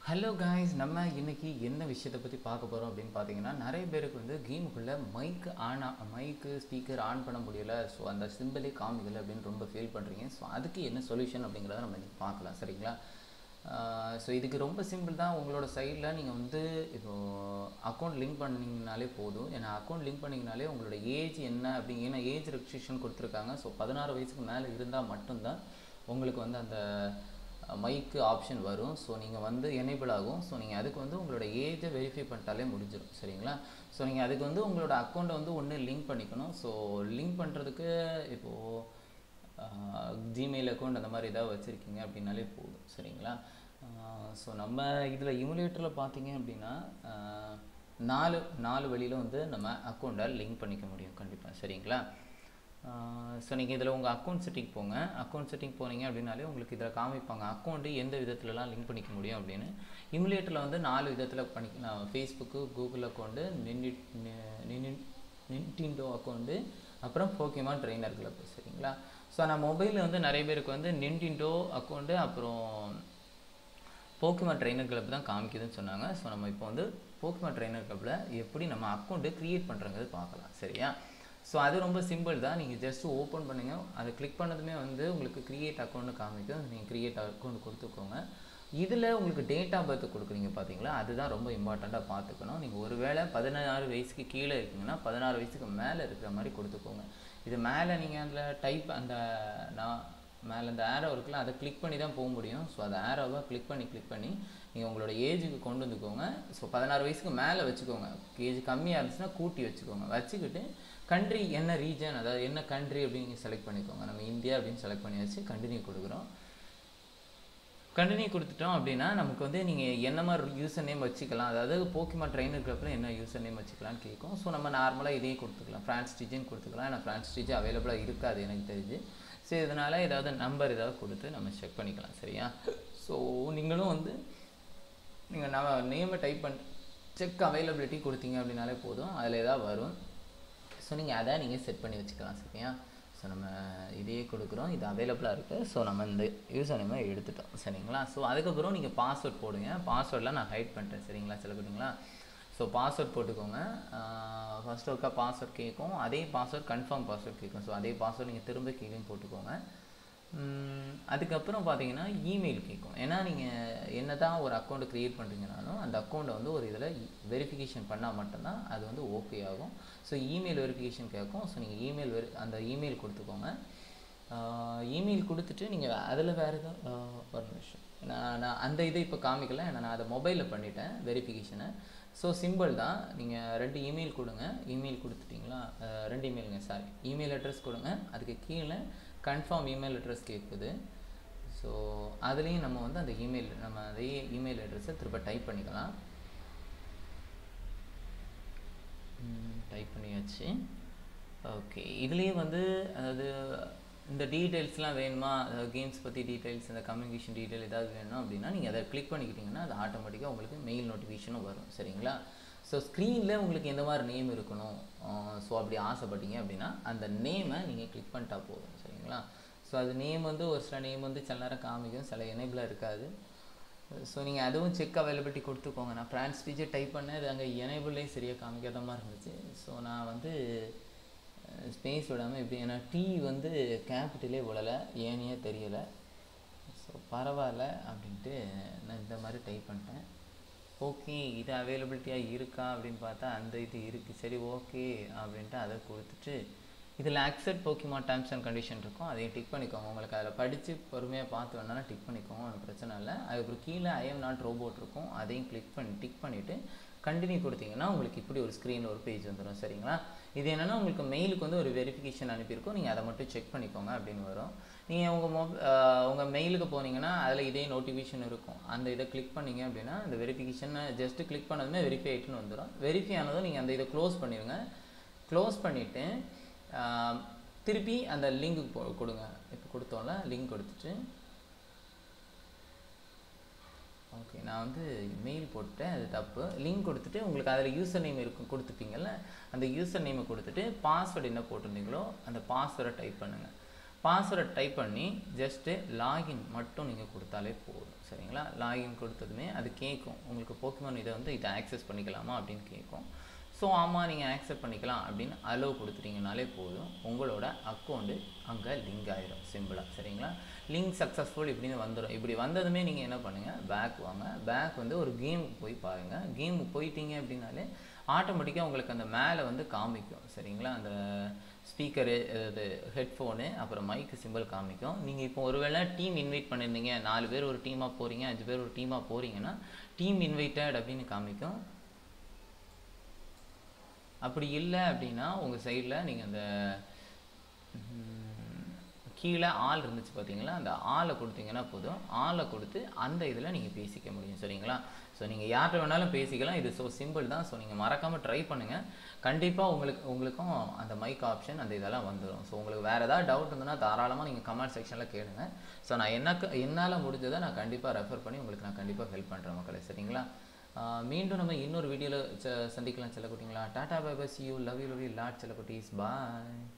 Hello guys, நம்ம இன்னைக்கு என்ன விஷயத்தை பற்றி பார்க்க போகிறோம் அப்படின்னு பார்த்தீங்கன்னா, நிறைய பேருக்கு வந்து கேமுக்குள்ளே மைக்கு ஸ்பீக்கர் ஆன் பண்ண முடியலை. ஸோ அந்த சிம்பிளே காமிக்கலை அப்படின்னு ரொம்ப ஃபீல் பண்ணுறீங்க. ஸோ அதுக்கு என்ன சொல்யூஷன் அப்படிங்கிறத நம்ம இன்றைக்கி பார்க்கலாம், சரிங்களா? ஸோ இதுக்கு ரொம்ப சிம்பிள் தான். உங்களோட சைடில் நீங்கள் வந்து இப்போது அக்கௌண்ட் லிங்க் பண்ணிங்கனாலே போதும். ஏன்னா அக்கௌண்ட் லிங்க் பண்ணிங்கனாலே உங்களோட ஏஜ் என்ன அப்படிங்க, ஏன்னா ஏஜ் ரெஸ்ட்ரிக்ஷன் கொடுத்துருக்காங்க. ஸோ 16 வயசுக்கு மேலே இருந்தால் மட்டும்தான் உங்களுக்கு வந்து அந்த மைக்கு ஆப்ஷன் வரும். ஸோ நீங்கள் வந்து எனேபிள் ஆகும். ஸோ நீங்கள் அதுக்கு வந்து உங்களோட ஏஜை வெரிஃபை பண்ணிட்டாலே முடிஞ்சிடும், சரிங்களா? ஸோ நீங்கள் அதுக்கு வந்து உங்களோட அக்கௌண்ட்டை வந்து ஒன்று லிங்க் பண்ணிக்கணும். ஸோ லிங்க் பண்ணுறதுக்கு இப்போது ஜிமெயில் அக்கௌண்ட் அந்த மாதிரி ஏதாவது வச்சுருக்கீங்க அப்படின்னாலே போதும், சரிங்களா? ஸோ நம்ம இதில் இமுலேட்டரில் பார்த்தீங்க அப்படின்னா நாலு வழியில் வந்து நம்ம அக்கௌண்ட்டை லிங்க் பண்ணிக்க முடியும் கண்டிப்பாக, சரிங்களா? ஸோ நீங்கள் இதில் உங்கள் அக்கௌண்ட் செட்டிங் போங்க. அக்கௌண்ட் செட்டிங் போனீங்க அப்படின்னாலே உங்களுக்கு இதில் காமிப்பாங்க அக்கௌண்ட்டு எந்த விதத்துலலாம் லிங்க் பண்ணிக்க முடியும் அப்படின்னு. இமுலேட்டரில் வந்து 4 விதத்தில் பண்ணிக்கலாம். Facebook, Google account, Nintendo account, அப்புறம் போக்கிமான் ட்ரெய்னர் கிளப், சரிங்களா? ஸோ நான் மொபைலில் வந்து நிறைய பேருக்கு வந்து நின்டிண்டோ அக்கௌண்ட்டு அப்புறம் போக்கிமான் ட்ரெய்னர் கிளப் தான் காமிக்குதுன்னு சொன்னாங்க. ஸோ நம்ம இப்போ வந்து போக்கிமான் ட்ரெய்னர் கிளப்பில் எப்படி நம்ம அக்கௌண்ட்டு க்ரியேட் பண்ணுறங்கிறது பார்க்கலாம், சரியா? ஸோ அது ரொம்ப சிம்பிள் தான். நீங்கள் ஜஸ்ட்டு ஓப்பன் பண்ணுங்க. அதை கிளிக் பண்ணதுமே வந்து உங்களுக்கு க்ரியேட் அக்கௌண்ட்டு காமிக்கும். நீங்கள் க்ரியேட் அக்கௌண்ட் கொடுத்துக்கோங்க. இதில் உங்களுக்கு டேட் ஆஃப் பர்த் கொடுக்குறீங்க பார்த்தீங்களா, அதுதான் ரொம்ப இம்பார்ட்டண்ட்டாக பார்த்துக்கணும். நீங்கள் ஒரு வேளை 16 வயசுக்கு கீழே இருக்கீங்கன்னா 16 வயசுக்கு மேலே இருக்கிற மாதிரி கொடுத்துக்கோங்க. இது மேலே நீங்கள் அதில் நான் மேலே அந்த ஆரோ இருக்குல்ல, அதை கிளிக் பண்ணி தான் போக முடியும். ஸோ அதை ஆரோவை கிளிக் பண்ணி நீங்கள் உங்களோட ஏஜுக்கு கொண்டு வந்துக்கோங்க. ஸோ 16 வயசுக்கு மேலே வச்சுக்கோங்க. ஏஜ் கம்மியாக இருந்துச்சுன்னா கூட்டி வச்சுக்கோங்க. வச்சுக்கிட்டு கண்ட்ரி என்ன ரீஜன், அதாவது என்ன கண்ட்ரி அப்படின்னு செலக்ட் பண்ணிக்கோங்க. நம்ம இந்தியா அப்படின்னு செலக்ட் பண்ணி வச்சு கண்டினியூ கொடுக்குறோம். கண்டினியூ கொடுத்துட்டோம் அப்படின்னா நமக்கு வந்து நீங்கள் என்ன மாதிரி யூசர் நேம் வச்சுக்கலாம், அதாவது போக்கிமான் ட்ரெய்னர் கிளப்பில் என்ன யூசர் நேம் வச்சுக்கலான்னு கேட்கும். ஸோ நம்ம நார்மலாக இதையே கொடுத்துக்கலாம், ஃப்ரான்ஸ் டிஜின்னு கொடுத்துக்கலாம். ஏன்னா ஃப்ரான்ஸ் டிஜி அவைலபிளாக இருக்காது எனக்கு தெரிஞ்சு. ஸோ இதனால் ஏதாவது நம்பர் ஏதாவது கொடுத்து நம்ம செக் பண்ணிக்கலாம், சரியா? ஸோ நீங்களும் வந்து நீங்கள் நேமை டைப் பண்ணி செக் அவைலபிலிட்டி கொடுத்தீங்க அப்படின்னாலே போதும், அதில் ஏதாவது வரும். ஸோ நீங்கள் அதை நீங்கள் செட் பண்ணி வச்சுக்கலாம், சரியா? ஸோ நம்ம இதையே கொடுக்குறோம், இது அவைலபிளாக இருக்குது. ஸோ நம்ம இந்த யூசர் நேமை எடுத்துட்டோம், சரிங்களா? ஸோ அதுக்கப்புறம் நீங்கள் பாஸ்வேர்ட் போடுங்க. பாஸ்வேர்டெலாம் நான் ஹைட் பண்ணிட்டேன், சரிங்களா? சரிங்களா? ஸோ பாஸ்வேர்ட் போட்டுக்கோங்க. ஃபஸ்ட்டு ஒருக்கா பாஸ்வேர்ட் கேட்கும், அதே பாஸ்வேர்ட் கன்ஃபார்ம் பாஸ்வேர்ட் கேட்கும். ஸோ அதே பாஸ்வேர்ட் நீங்கள் திரும்ப கீழே போட்டுக்கோங்க. அதுக்கப்புறம் பார்த்தீங்கன்னா இமெயில் கேட்கும். ஏன்னா நீங்கள் என்ன தான் ஒரு அக்கௌண்ட்டு க்ரியேட் பண்ணுறீங்கனாலும் அந்த அக்கௌண்ட்டை வந்து ஒரு இதில் வெரிஃபிகேஷன் பண்ணால் மட்டும்தான் அது வந்து ஓகே ஆகும். ஸோ இமெயில் வெரிஃபிகேஷன் கேட்கும். ஸோ நீங்கள் அந்த இமெயில் கொடுத்துக்கோங்க. இமெயில் கொடுத்துட்டு நீங்கள் அதில் வேறு எதாவது ஒரு நிமிஷம், நான் அந்த இதை இப்போ காமிக்கல, ஏன்னா நான் அதை மொபைலில் பண்ணிட்டேன் வெரிஃபிகேஷனை. ஸோ சிம்பிள் தான். நீங்கள் 2 இமெயில் கொடுங்க. இமெயில் கொடுத்துட்டிங்களா, 2 இமெயிலுங்க, சாரி, இமெயில் அட்ரஸ் கொடுங்க. அதுக்கு கீழே கன்ஃபார்ம் இமெயில் அட்ரஸ் கேட்குது. ஸோ அதுலேயும் நம்ம வந்து அந்த அதே இமெயில் அட்ரஸை திரும்ப டைப் பண்ணிக்கலாம். டைப் பண்ணியாச்சு. ஓகே, இதுலேயே வந்து அதாவது இந்த டீட்டெயில்ஸ்லாம் வேணுமா, அதாவது கேம்ஸ் பற்றி டீட்டெயில்ஸ், இந்த கம்யூனிகேஷன் டீட்டெயில் ஏதாவது வேணும் அப்படின்னா நீங்கள் அதை கிளிக் பண்ணிக்கிட்டிங்கன்னா அது ஆட்டோமேட்டிக்காக உங்களுக்கு மெயில் நோட்டிஃபிகேஷனும் வரும், சரிங்களா? ஸோ ஸ்க்ரீனில் உங்களுக்கு எந்த மாதிரி நேம் இருக்கணும், ஸோ அப்படி ஆசைப்பட்டீங்க அப்படின்னா அந்த நேமை நீங்கள் கிளிக் பண்ணிட்டா போதும், சரிங்களா? ஸோ அது நேம் வந்து ஒரு சில நேம் வந்து சில நேரம் காமிக்கும், சில எனேபிளாக இருக்காது. ஸோ நீங்கள் அதுவும் செக் அவைலபிலிட்டி கொடுத்துக்கோங்க. நான் ஃப்ரான்ஸ் டிஜி டைப் பண்ணேன், அது அங்கே எனேபிள்லேயும் சரியாக காமிக்காத மாதிரி இருந்துச்சு. ஸோ நான் வந்து ஸ்பேஸ் விடாமல் எப்படி, ஏன்னா டீ வந்து கேபிட்டலே விழலை, ஏனே தெரியலை. ஸோ பரவாயில்ல அப்படின்ட்டு நான் இந்த மாதிரி டைப் பண்ணிட்டேன். ஓகே, இது அவைலபிலிட்டியாக இருக்கா அப்படின்னு பார்த்தா அந்த இது இருக்குது, சரி ஓகே அப்படின்ட்டு அதை கொடுத்துட்டு இதில் accept Pokemon terms and condition இருக்கும், அதையும் டிக் பண்ணிக்கோங்க. உங்களுக்கு அதில் படித்து பொறுமையாக பார்த்து வேணாலும் டிக் பண்ணிக்கோங்க, ஒன்றும் பிரச்சனை இல்லை. அதுக்கப்புறம் கீழே ஐ எம் நாட் ரோபோட் இருக்கும், அதையும் டிக் பண்ணிவிட்டு கண்டினியூ கொடுத்தீங்கன்னா உங்களுக்கு இப்படி ஒரு ஸ்க்ரீனில் ஒரு பேஜ் வந்துடும், சரிங்களா? இது என்னென்னா உங்களுக்கு மெயிலுக்கு வந்து ஒரு வெரிஃபிகேஷன் அனுப்பியிருக்கோம், நீங்கள் அதை மட்டும் செக் பண்ணிக்கோங்க அப்படின்னு வரும். நீங்கள் உங்கள் மெயிலுக்கு போனீங்கன்னா அதில் இதே நோட்டிஃபிகேஷன் இருக்கும். அந்த இதை கிளிக் பண்ணிங்க அப்படின்னா இந்த வெரிஃபிகேஷனை ஜஸ்ட்டு கிளிக் பண்ணதுமே வெரிஃபை ஆகிட்டுன்னு வந்துடும். வெரிஃபை ஆனதும் நீங்கள் அந்த இதை க்ளோஸ் பண்ணிடுங்க. க்ளோஸ் பண்ணிவிட்டு திருப்பி அந்த லிங்க்கு கொடுங்க. இப்போ கொடுத்தோம்ல, லிங்க் கொடுத்துட்டு ஓகே, நான் வந்து மெயில் போட்டேன், அது தப்பு. லிங்க் கொடுத்துட்டு உங்களுக்கு அதில் யூசர் நேம் இருக்கும் கொடுத்துப்பீங்கள்ல, அந்த யூசர் நேமை கொடுத்துட்டு பாஸ்வேர்டு என்ன போட்டிருந்தீங்களோ அந்த பாஸ்வேர்டை டைப் பண்ணுங்கள். பாஸ்வேர்டை டைப் பண்ணி ஜஸ்ட்டு லாகின் மட்டும் நீங்கள் கொடுத்தாலே போதும் சரிங்களா. லாகின் கொடுத்ததுமே அது கேட்கும் உங்களுக்கு போக்கிமான் இதை ஆக்சஸ் பண்ணிக்கலாமா அப்படின்னு கேட்கும். ஸோ ஆமாம் நீங்கள் ஆக்செப்ட் பண்ணிக்கலாம் அப்படின்னு அலோவ் கொடுத்துட்டீங்கனாலே போதும், உங்களோட அக்கௌண்ட்டு அங்கே லிங்க் ஆகிடும் சிம்பிளாக சரிங்களா. லிங்க் சக்ஸஸ்ஃபுல் இப்படின்னு வந்துடும். இப்படி வந்ததுமே நீங்கள் என்ன பண்ணுங்கள், பேக் வாங்க. பேக் வந்து ஒரு கேமுக்கு போய் பாருங்கள். கேமுக்கு போயிட்டீங்க அப்படின்னாலே ஆட்டோமேட்டிக்காக உங்களுக்கு அந்த மேலே வந்து காமிக்கும் சரிங்களா. அந்த ஸ்பீக்கரு, அது ஹெட்ஃபோனு, அப்புறம் மைக்கு சிம்பிள் காமிக்கும். நீங்கள் இப்போ ஒருவேளை டீம் இன்வைட் பண்ணியிருந்தீங்க, 4 பேர் ஒரு டீமாக போகிறீங்க, 5 பேர் ஒரு டீமாக போகிறீங்கன்னா டீம் இன்வைட்டட் அப்படின்னு காமிக்கும். அப்படி இல்லை அப்படின்னா உங்கள் சைடில் நீங்கள் அந்த கீழே ஆள் இருந்துச்சு பார்த்தீங்களா, அந்த ஆளை கொடுத்தீங்கன்னா போதும். ஆளை கொடுத்து அந்த இதில் நீங்கள் பேசிக்க முடியும் சரிங்களா. ஸோ நீங்கள் யார்கிட்ட வேணாலும் பேசிக்கலாம். இது ஸோ சிம்பிள் தான். ஸோ நீங்கள் மறக்காமல் ட்ரை பண்ணுங்கள். கண்டிப்பாக உங்களுக்கும் அந்த மைக் ஆப்ஷன் அந்த இதெல்லாம் வந்துடும். ஸோ உங்களுக்கு வேறு ஏதாவது டவுட் இருந்ததுன்னா தாராளமாக நீங்கள் கமெண்ட் செக்ஷனில் கேளுங்க. ஸோ நான் என்னால் முடிஞ்சதை நான் கண்டிப்பாக ரெஃபர் பண்ணி உங்களுக்கு நான் கண்டிப்பாக ஹெல்ப் பண்ணுறேன் மக்களே சரிங்களா. மீண்டும் நம்ம இன்னொரு வீடியோவில் சந்திக்கலாம் செல்லக்குட்டிங்களா. Tata bye bye, see you, love you lot செல்லக்குட்டீஸ், பாய்.